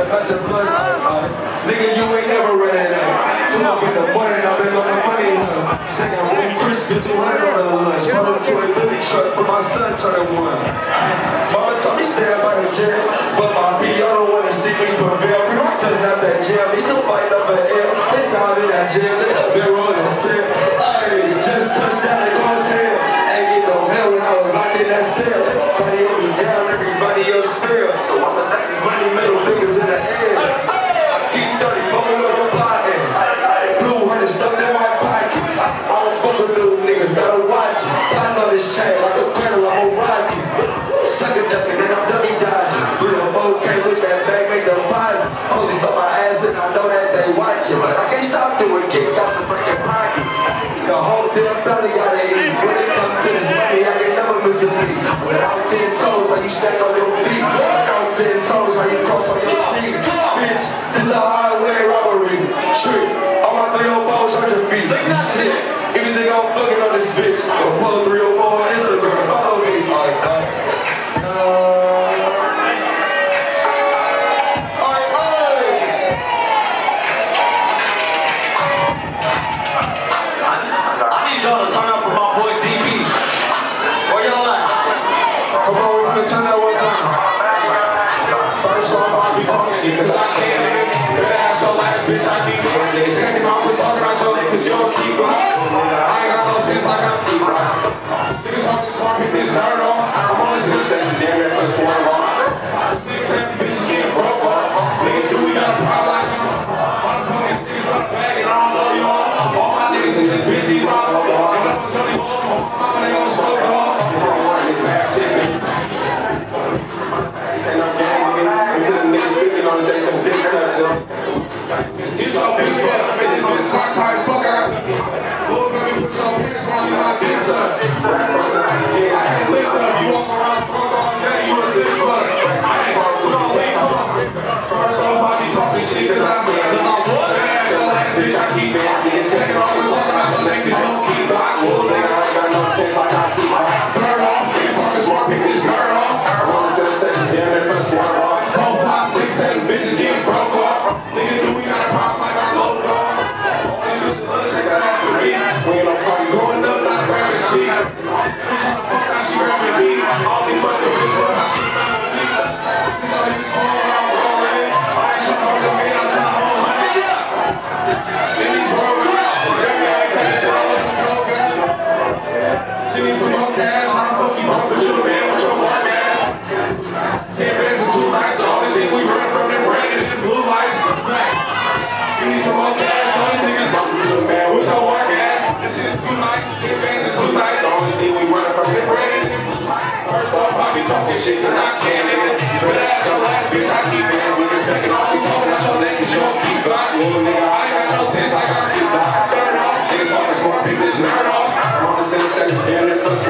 bunch of blood. Nigga, you ain't never running out. 2 up in the morning, I've been on the money. Second room, Chris gets 200 on the lunch. Run up to a Billy truck for my son turning 1. Mama told me stay up by the jail, but my B, I don't wanna see me prevail. Cause not that jail, we still fighting up an L. They sound in that jail, they have been rolling sick. Ay, just touched down the crosshair. Ain't get no hell when I was locked in that cell. Everybody on me down, everybody else fell. So I'ma stack these money, middle fingers in the air. I keep 30 bowling on the flying. Blue 100 stuffed in my pockets. I don't fuck with little niggas, gotta watch it. I know this chain like a pedal, I'm a rocket. Suck it up and then I'm dummy dodging. We don't both came with that bag, make the fight. Police on my ass and I know that they watching. But I can't stop doing kick, got some breaking pockets. The whole damn family gotta eat. When it comes to this money, I can never miss a beat. Without 10 toes, how you stack on your feet. Without 10 toes, how you cross on your feet. Bitch, this a highway robbery. Trick, all my 304s on your feet. Shit, everything I'm fucking on this bitch. Apollo 304 on Instagram, follow me. Turn that one time. First off, I'll be talking to you cause I can't, nigga. That ass your last bitch, I keep it. Second off, we're talking about your nigga cause you don't keep it. I ain't got no sense like I'm keep it. Niggas talking smart, pick this nerd off. I'm on this intersection, damn it, for the swerve off. 6, 7 bitches getting broke off. Nigga, do we got a problem like I'm on the police niggas run a bag and I don't know y'all. All my niggas in this bitch, these rock off. I'm gonna tell you all, I'm gonna slow it off. On the day some dick sucks, yo. You so bitch fuck, I made this bitch clock high as fuck. I got little baby put your pants on you, my dick suck. I can't lift up, you walk around drunk all day, you a sick fuck. Hey, we gon' wake up. First off, I be talking shit cause I'm what? Ass your ass bitch, I keep it. Second off, we're talking about your neck cause you don't keep it. Little nigga, I ain't got no sense like I keep it. Third off, niggas talking smart, pick this nerd off. I'm on the same damn it, first one off. 6, 7 bitches getting broke off. Nigga, do we got a problem like our low dog? All these bitches love to shake that ass to me. We ain't no party going up, not grabbing cheeks. Bitch on the fuck, now she grabbing me. All these fucking bitch was how she grabbing me. These all these falling, I'm rolling. I ain't trying to hold your head, I'm trying to hold my head up. Then these rolling. Every ass take shit on with some coke. She needs some more cash. How the fuck you broke with you, man, with your black ass? 10 bands and 2 nights, the only thing we run from them branded and blue lights. You need some more cash, only thing is broken to the man with your work ass. This shit is 2 nights, 10 bands and 2 nights, the only thing we run from them branded and blue lights. First off, I be talking shit cause I can, nigga. But ass your last bitch, I keep it. With the second off, we talking about your neck cause you don't keep block. Little nigga, I ain't got no sense like I keep block. Third off, niggas fucking smart, pick this nerd off. I'm on the same section, damn it, for the